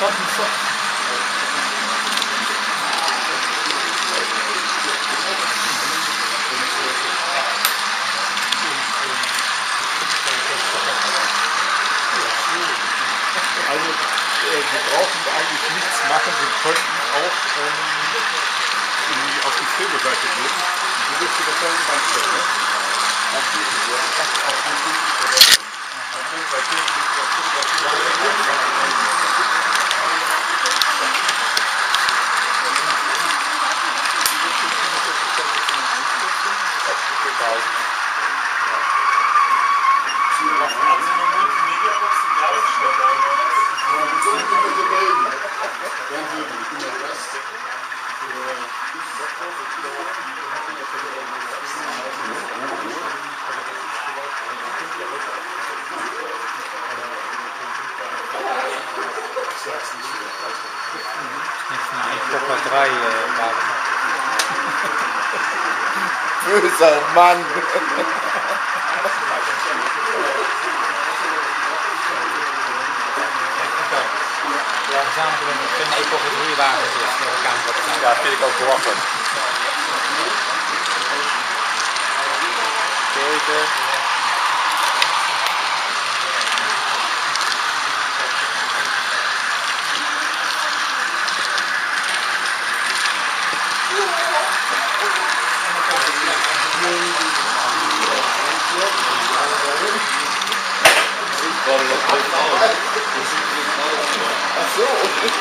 Also wir brauchen eigentlich nichts machen, wir könnten auch auf die Strebeseite gehen. Du willst dir das da in Band stellen, ne? Böser Mann! Ik vind even of het goede wagen is. Ja, vind ik ook belachelijk. Zeker. Ach so.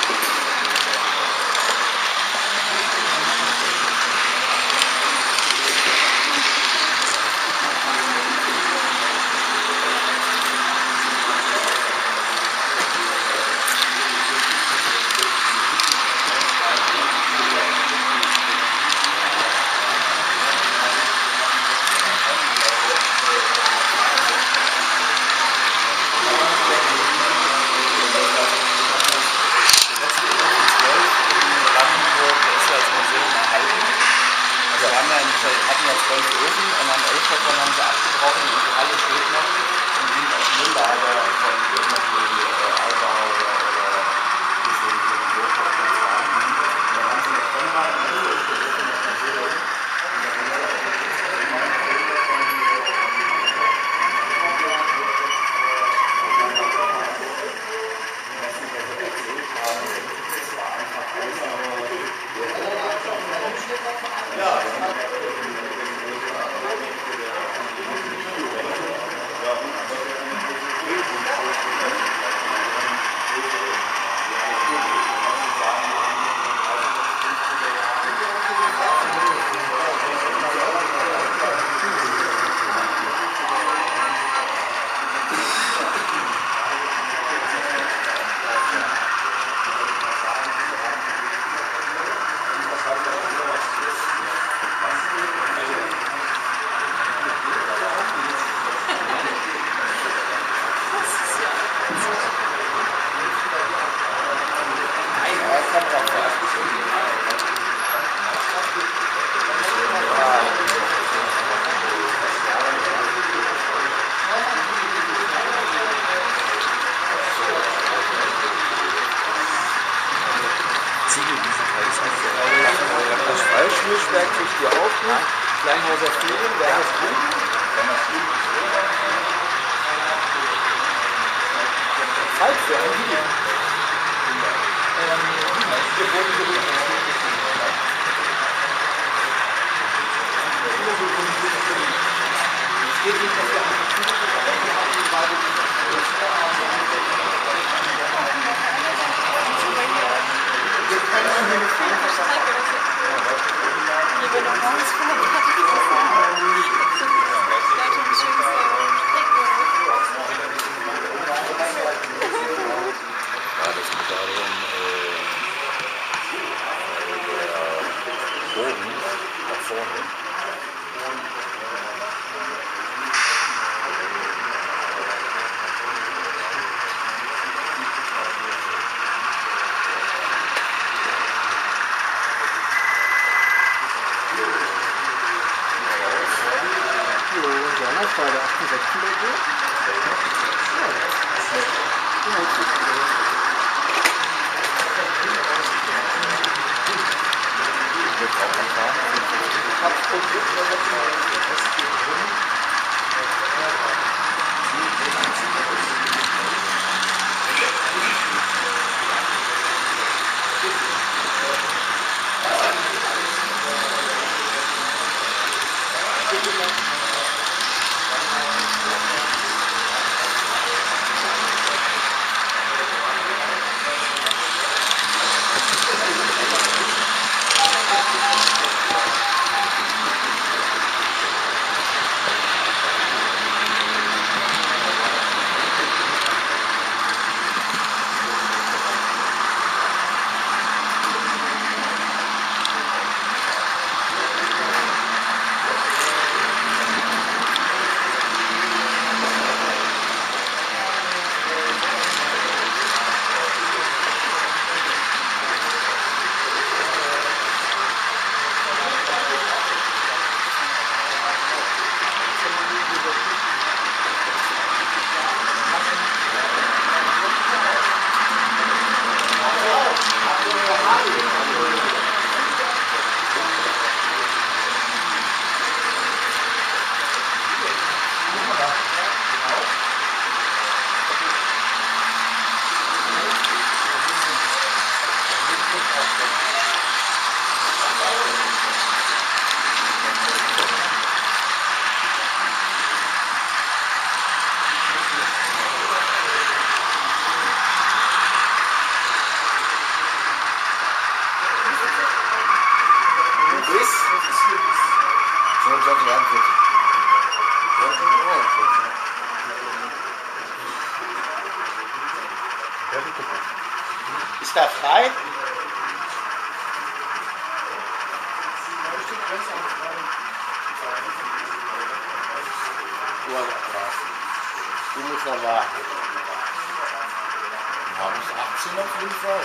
hatten ja 12 Öfen und am 11. davon haben sie abgebrochen und die Halle steht noch und dient als Mülllager von irgendwie Altbau oder diese Hochbaukonzernen. Und dann haben sie eine Firma und dann ist die Öfen noch passiert. Das Fallschmischwerk kriegt ihr auch nicht. Kleinhauser Führung, wer das tut? Zeit für ein Video. Es geht nicht, dass wir Donnerstag, der 68. Ja. Ist da frei? Du musst noch warten. Ja, bis 18 auf jeden Fall.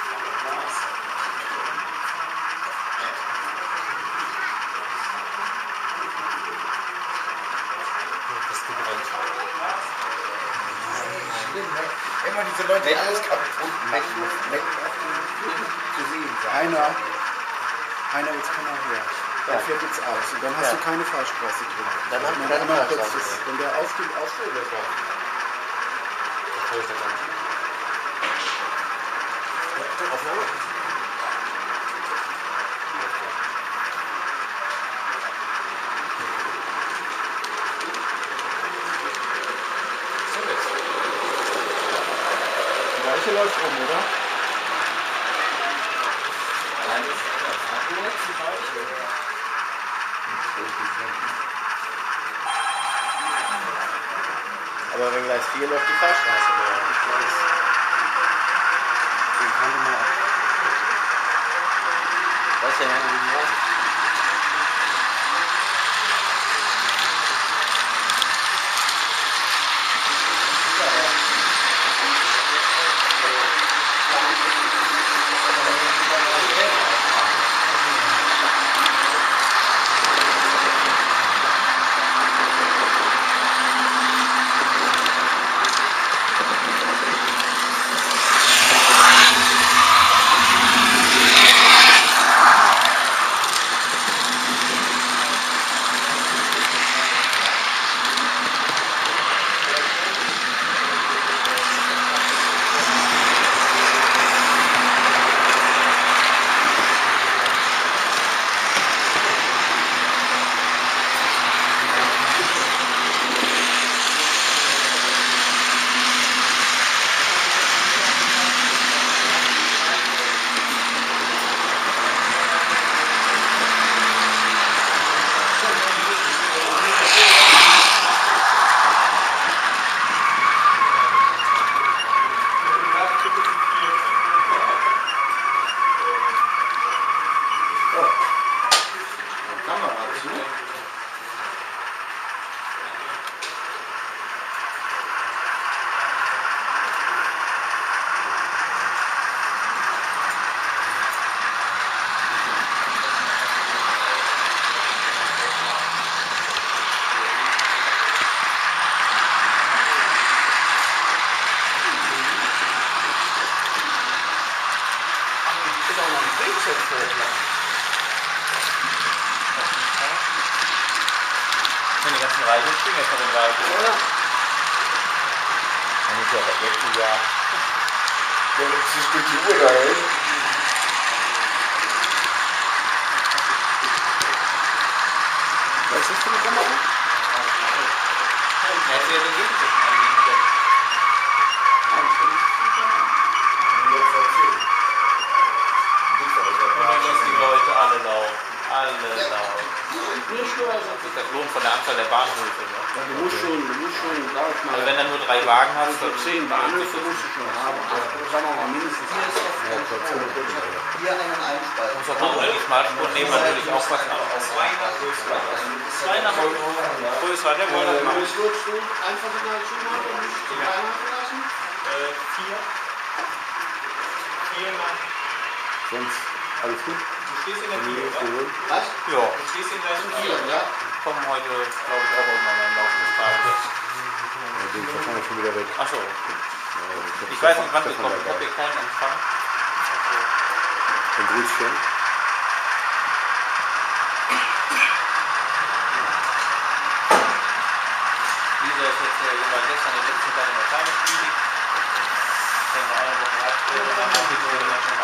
Das ist gebrannt. Immer diese Leute, die alles kaputt machen. Zu sehen sein. Einer jetzt kann er her. Ja. Der fährt jetzt aus. Und dann hast du keine Fahrstraße drin. Dann hast du keine Einmal Fahrstraße kurz drin. wenn der aufsteht, das war. Das kann ich nicht sagen. Aufnahme? Die Leiche läuft rum, oder? Aber wenn Gleis 4 läuft die Fahrstraße mehr. Den kann ich mal ab. Das ist ja irgendwie was. Ist auch noch ein Bildschirm vor. ganzen Reisen stehen jetzt noch im Wald. Man muss ja aber wirklich ja. Wenn es durch die Uhr da hält. Was ist das für eine Kamera? Er hätte ja den Gegensatz anlegen können. Jetzt erzählt. Und dann lassen die Leute alle laufen. Alle laufen. Das ist der Lohn von der Anzahl der Bahnhöfe. Ne? Ja, du musst schon, sag ich mal, Also wenn du nur 3 Wagen hast, so dann 10 Bahnhöfe musst du schon haben. Also, sagen wir mal mindestens. Hier einen einspeisen. muss auch mal die Schmalspur nehmen, natürlich auch was anderes. 2 nach größer, der wollte das machen. Würdest du einfach in der Schule machen und nicht die Bahnhöfe lassen? 4 Mann. Sonst alles gut? Du stehst in der Tür, oder? Was? Ja. Du stehst in der Tür. Ja. Kommen heute, glaube ich, auch irgendwann im Laufe des Tages. Ja, den ist wahrscheinlich schon wieder weg. Achso. Ja, Ich weiß nicht, wann wir kommen. Ich habe hier keinen Empfang. Ein Grüßchen. Lisa ist jetzt war gestern den letzten Tag in der Tagesklinik. Dann noch eine Woche Heilspäne. Dann haben wir schon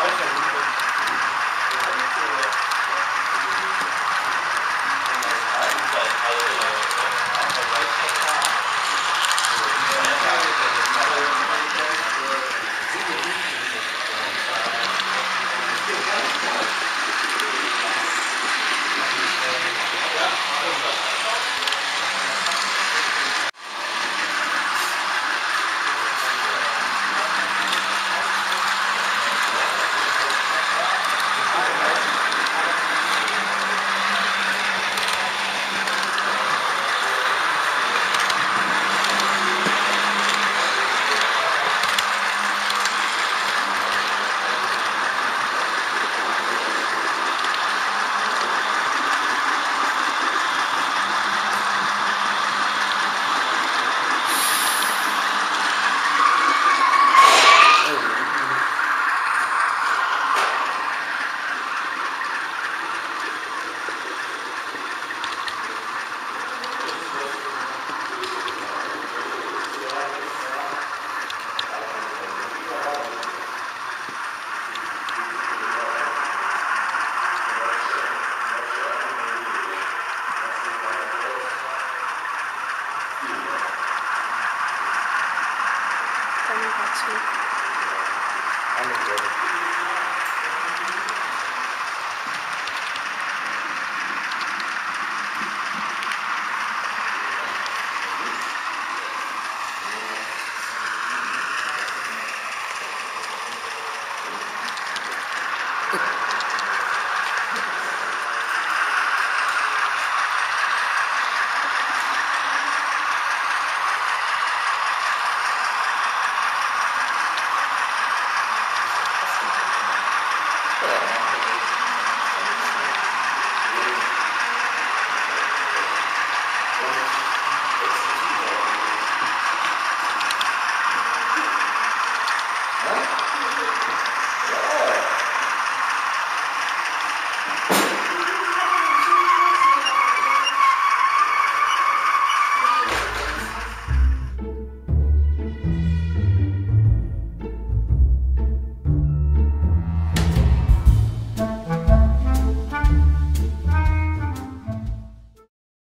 Ja.